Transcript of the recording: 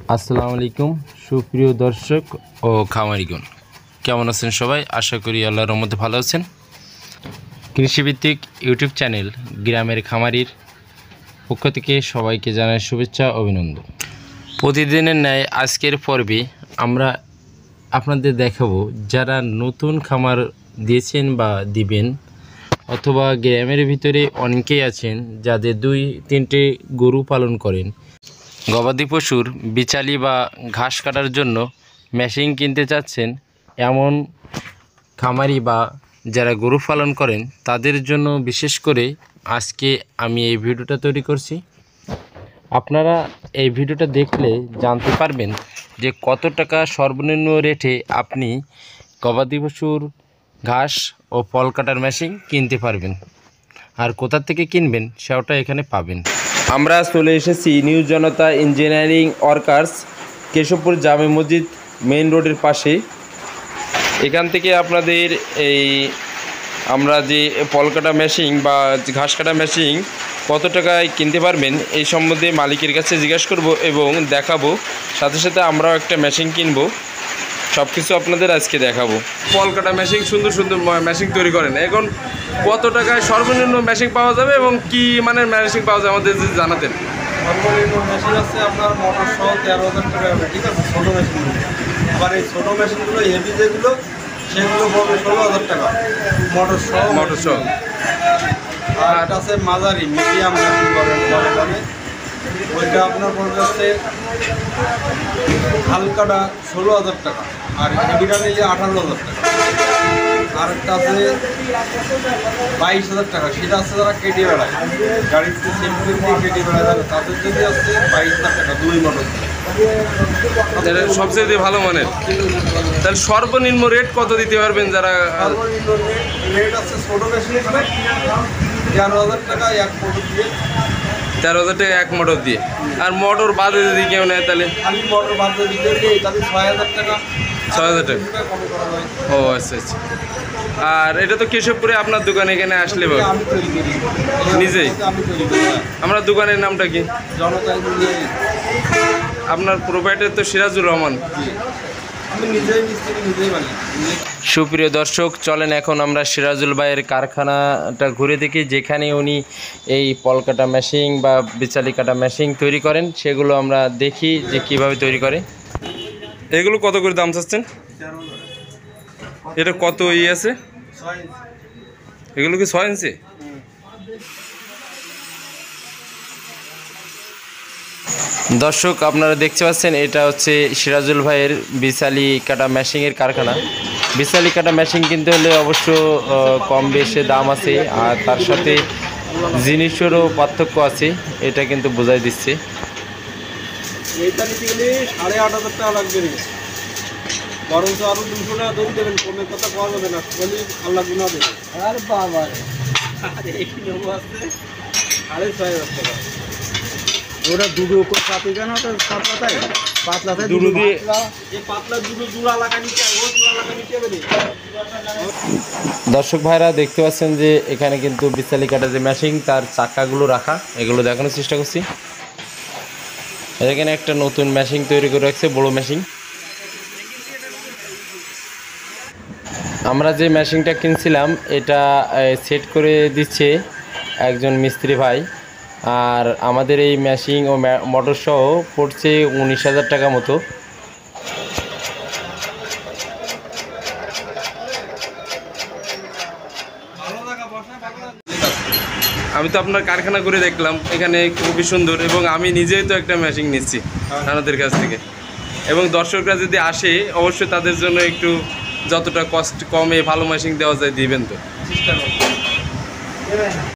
আসসালামু আলাইকুম সুপ্রিয় দর্শক ও খামারিগণ, কেমন আছেন সবাই? আশা করি আল্লাহর রহমতে ভালো আছেন। কৃষিভিত্তিক ইউটিউব চ্যানেল গ্রামের খামারির পক্ষ থেকে সবাইকে জানাই শুভেচ্ছা অভিনন্দন। প্রতিদিনের ন্যায় আজকের পর্বে আমরা আপনাদের দেখাবো যারা নতুন খামার দিয়েছেন বা দিবেন, অথবা গ্রামের ভিতরে অনেকেই আছেন যাদের 2-3টে গরু পালন করেন, গবাদি পশুর বিচালি বা ঘাস কাটার জন্য মেশিন কিনতে চাচ্ছেন, এমন খামারি বা যারা গরু পালন করেন তাদের জন্য বিশেষ করে আজকে আমি এই ভিডিওটা তৈরি করছি। আপনারা এই ভিডিওটা দেখলে জানতে পারবেন যে কত টাকা সর্বনিম্ন রেটে আপনি গবাদি পশুর ঘাস ও ফল কাটার মেশিন কিনতে পারবেন, আর কোথা থেকে কিনবেন সেটা এখানে পাবেন। আমরা চলে এসেছি new Janata engineering workers, Keshabpur Jame Masjid main রোডের পাশে। এখান থেকে আপনাদের আমরা যে ফল কাটা মেশিন বা ঘাস কাটা মেশিন কত টাকায় কিনতে পারবেন এই সম্বন্ধে মালিকের কাছে জিজ্ঞাসা করব এবং দেখাবো। সাথে সাথে আমরাও একটা মেশিন কিনবো, সব কিছু আপনাদের আজকে দেখাবো। ফল কাটা মেশিন, সুন্দর সুন্দর মেশিন তৈরি করেন। এখন কত টাকায় সর্বনিম্ন মেশিন পাওয়া যাবে এবং কি মানের মেশিন পাওয়া যায় আমাদের যদি জানাতেন। সর্বনিম্ন মেশিন আছে আপনার মোটর সহ 13,000 টাকা হবে, ঠিক আছে, ছোটো মেশিনগুলো। আবার এই ছোটো মেশিনগুলো হেভি যেগুলো সেগুলো পড়বে 16,000 টাকা মোটর সহ। আর একটা আছে মাঝারি মিডিয়াম মেশিন বলে ওইটা আপনার পড়বে হচ্ছে হালকাটা 16,000 টাকা, আর হেভিটা নিলে 18,000 টাকা। আর একটা আছে 22,000 টাকা, সেটা আছে যারা কেটে বেড়ায়, গাড়িতে সেফটি দিয়ে কেটে বেড়ায় যাবে তাদের জন্য আছে 22,000 টাকা 2 মোটর। সবচেয়ে ভালো মানের। তাহলে সর্বনিম্ন রেট কত দিতে পারবেন? যারা সর্বনিম্ন রেট আছে ছোটো মেশিন 13,000 টাকা এক মোটর দিয়ে। 13,000 টাকা এক মোটর দিয়ে। আর মোটর বাদে যদি কেউ নেয় তাহলে খালি মোটর বাদে দিতে তাহলে 6,000 টাকা। 6,000 টাকা। ও আচ্ছা আচ্ছা। আর এটা তো কেশবপুরে আপনার দোকানে এখানে আসলে আমি তৈরি করি নিজেই? আমি তৈরি করি। আমরা দোকানের নামটা কি? জনতা ইঞ্জিনিয়ারিং। আপনার প্রোভাইডার তো সিরাজুর রহমান। আমি নিজেই মিস্ত্রি, নিজেই বানাই। সুপ্রিয় দর্শক, চলেন এখন আমরা সিরাজুল ভাইয়ের কারখানাটা ঘুরে দেখি, যেখানে উনি এই ফল কাটা মেশিন বা বিচালি কাটা মেশিন তৈরি করেন, সেগুলো আমরা দেখি যে কিভাবে তৈরি করে। এগুলো কত করে দাম চাচ্ছেন? এটা কত আছে? এগুলো কি 6 ইঞ্চি? দর্শক আপনারা দেখতে পাচ্ছেন এটা হচ্ছে সিরাজুল ভাইয়ের বিচালি কাটা মেশিনের কারখানা। বিচালি কাটা মেশিন কিনতে হলে অবশ্য কম বেশি দাম আছে, আর তার সাথে জিনিসেরও পার্থক্য আছে, এটা কিন্তু বোঝাই দিচ্ছে। এইটা নিতে গেলে 8,500 টাকা লাগবে, বরঞ্চ আরো 200 টাকা দড়ি দেবেন, কমে কথা পাওয়া যাবে না, বলি আল্লাহ গুণা দেবে। আর বাবা এই নেবো আছে 6,500 টাকা। ওটা দুটো করে চাপি কেন, ওটা পাতলাটাই পাতলাটাই দুটো দিয়ে এই পাতলা দুটো জোড়া লাগাই নিতে হবে, ওই জোড়া লাগাই নিতে হবে। দর্শক ভাইরা দেখতে পাচ্ছেন যে এখানে কিন্তু বিচালি কাটা যে মেশিন তার চাকাগুলো রাখা, এগুলো দেখানোর চেষ্টা করছি। এখানে একটা নতুন মেশিন তৈরি করে রাখছে, বড় মেশিন। আমরা যে মেশিনটা কিনছিলাম এটা সেট করে দিচ্ছে একজন মিস্ত্রি ভাই, আর আমাদের এই মেশিন ও মোটর সহ পড়ছে 19,000 টাকা মতো। আমি তো আপনার কারখানা করে দেখলাম, এখানে খুবই সুন্দর, এবং আমি নিজেই তো একটা মেশিন নিচ্ছি আপনাদের কাছ থেকে, এবং দর্শকরা যদি আসে অবশ্যই তাদের জন্য একটু যতটা কষ্ট কমে ভালো মেশিন দেওয়া যায় দিবেন তো?